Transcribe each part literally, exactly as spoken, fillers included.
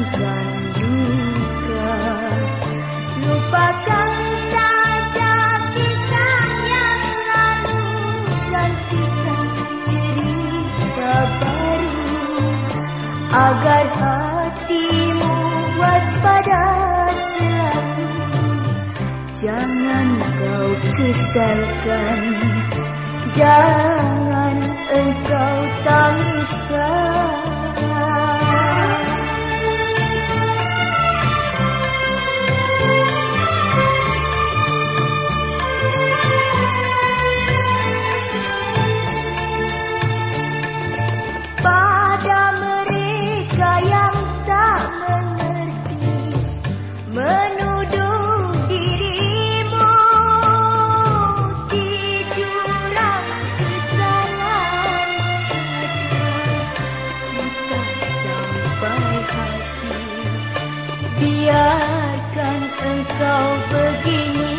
hilangkan duka. Lupakan saja kisah yang lalu, gantikan cerita baru, agar hatimu waspada selalu. Jangan kau kesalkan, jangan engkau tangiskan. Pada mereka yang tak mengerti, menuduh dirimu di jurang kesalahan saja, entah sampai hati. Biarkan engkau begini,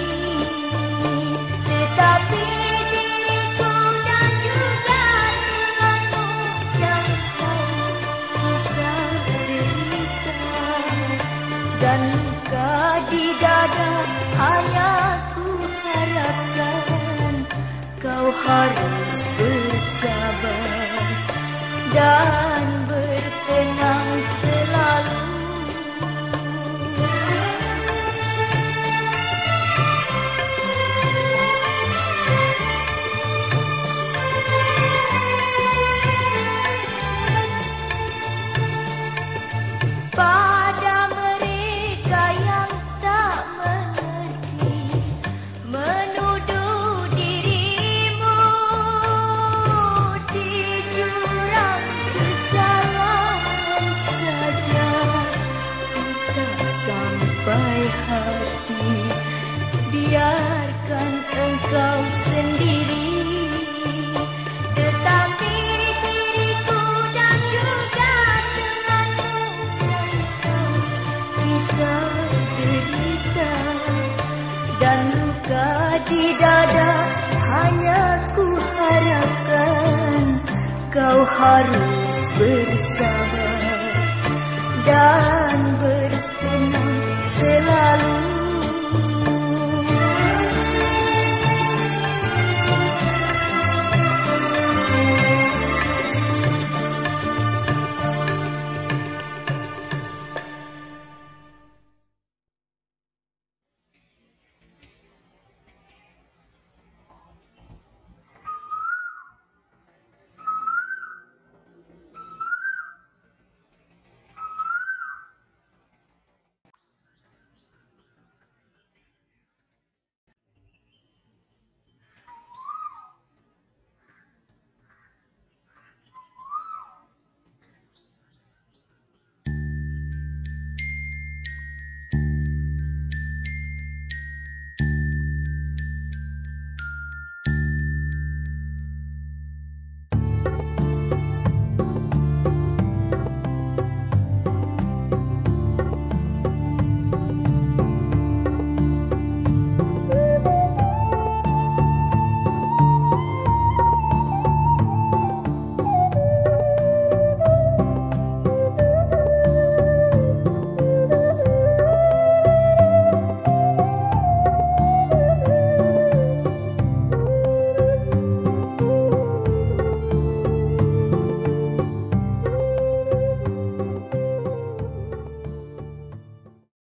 tetapi diriku dan juga denganmu yang tahu kisah derita dan luka di dada. Hanya ku harapkan kau harus bersabar dan bertenang selalu. Pada mereka yang tak mengerti, menuduh dirimu di jurang kesalahan saja, tak sampai hati. Biarkan engkau sendiri, tetapi diriku dan juga denganmu kisah derita dan luka di dada. Hanya ku harapkan kau harus bersabar dan